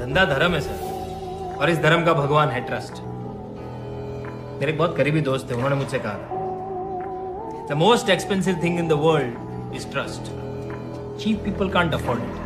धंधा धर्म है सर, और इस धर्म का भगवान है ट्रस्ट। मेरे एक बहुत करीबी दोस्त थे, उन्होंने मुझसे कहा the most expensive thing in the world is trust. Cheap people can't afford it.